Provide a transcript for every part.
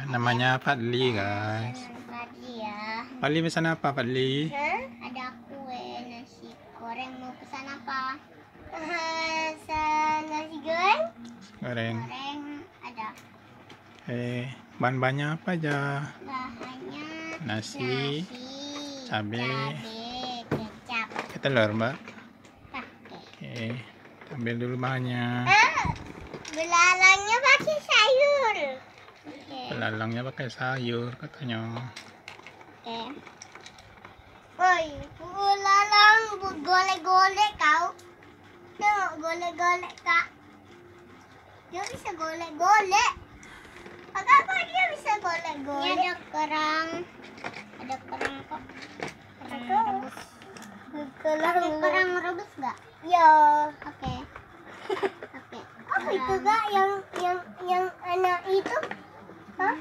Namanya Fadli, guys. Fadli ya. Fadli pesan apa, Fadli? Ada kue nasi goreng. Mau pesan apa? Pesan nasi goreng. Goreng. Goreng ada. Bahan-bahannya apa aja? Bahannya Nasi, cabai, kecap. telur, Mbak. Pakai. Ambil dulu bahannya. Belalangnya pakai sayur. Belalangnya pakai sayur katanya. Oke. Woi, belalang golek-golek kau. Tengok golek-golek kak. Dia bisa golek-golek. Apa dia bisa golek-golek? Ini ada kerang. Ada kerang kok. Kerang rebus. Kerang rebus nggak? Ya. Oke. Oke. Apa itu kak yang anak itu? Hah?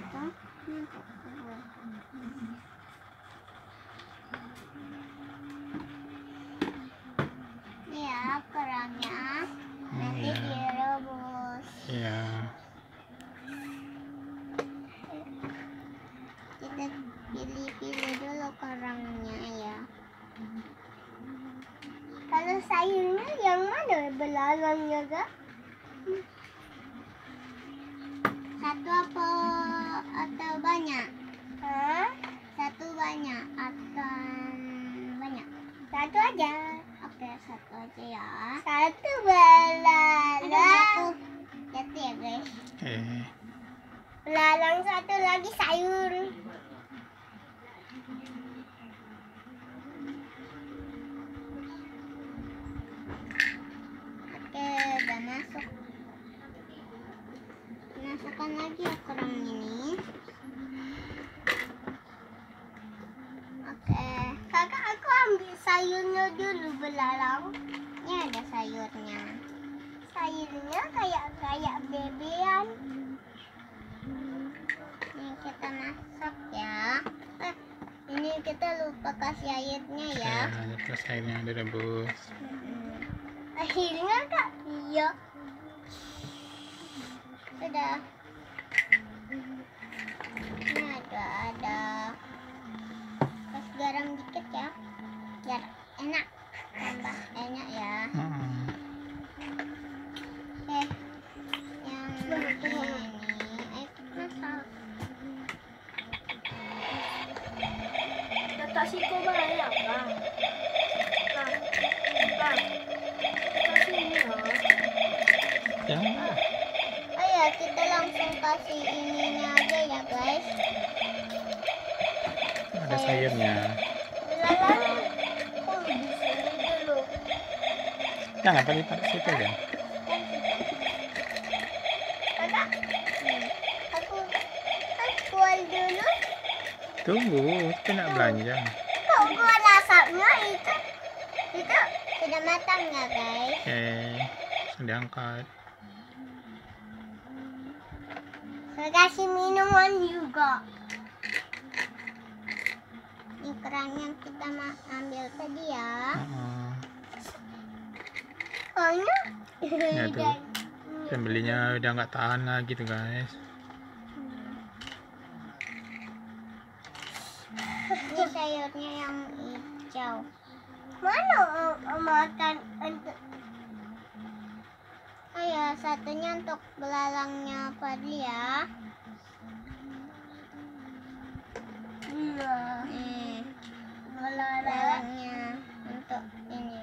Ini ya kerangnya. Nanti direbus. Iya. Kita pilih-pilih dulu kerangnya ya. Kalau sayurnya yang mana belalangnya kak? Satu apa atau banyak? Hah? Satu banyak atau banyak? Satu aja. Oke, satu aja ya. Satu belalang. Satu ya guys. Belalang satu lagi sayur. Oke, udah masuk. Masukkan lagi ya kerang ini. Oke, kakak aku ambil sayurnya dulu belalang. Ini ada sayurnya. Sayurnya kayak bebean. Ini kita masak ya. Ini kita lupa kasih airnya ya. Terus airnya direbus. Akhirnya kak, iya. Sudah. Ini ada. Kasih garam dikit ya, biar enak. Tambah enak ya. Oke. Yang ini, masak. Tak siko banyak bang. Bang. Kasih ini loh. Ya. Oh ya, kita langsung kasih ininya aja ya guys. Ada sayurnya. Belalang. Oh, di sini dulu. Jangan tadi taruh situ aja. Kakak, aku kual dulu. Tunggu, kita nak belanja. Kok kual asapnya itu sudah matang ya guys. Sudah angkat. Saya kasih minuman juga. Ini kerang yang kita ambil tadi ya. Soalnya Ya tuh. Pembelinya udah nggak tahan lagi tuh guys. ini sayurnya yang hijau. Mana makan untuk? Oh ya, satunya untuk belalangnya Fadli ya. Iya. Belalangnya untuk ini.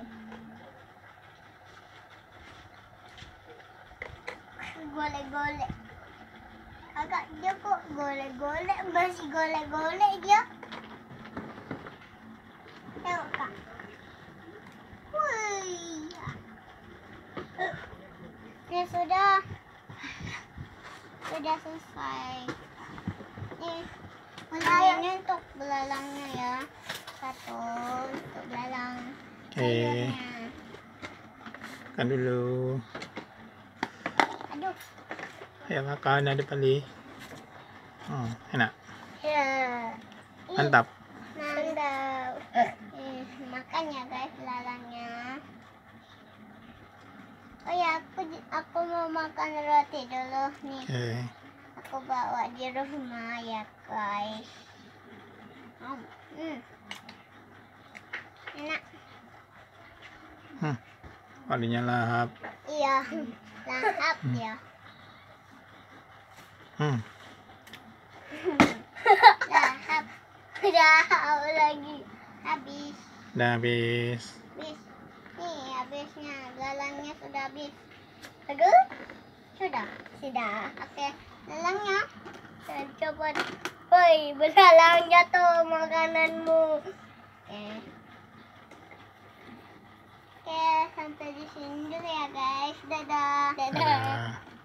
Golek-golek. Agak dia kok golek-golek, masih golek-golek dia. Tengok kak. Wih. Ya sudah selesai. Ini untuk belalangnya ya. Satu untuk belalang. Makan dulu. Aduh. Ayo makan, ada Fadli. Enak. Ya. Mantap. Mantap. Makan ya guys belalangnya. Oh ya, aku mau makan roti dulu nih. aku bawa di rumah ya guys. Enak. Walinya lahap. Iya, lahap ya. Lahap. Lahap lagi. Habis. Udah habis. Habis. Nih habisnya. Lalangnya sudah habis. Aduh. Sudah. Oke. Lalangnya. Saya coba. Woi, belalang jatuh makananmu. Oke, sampai di sini dulu ya guys. Dadah. Dadah.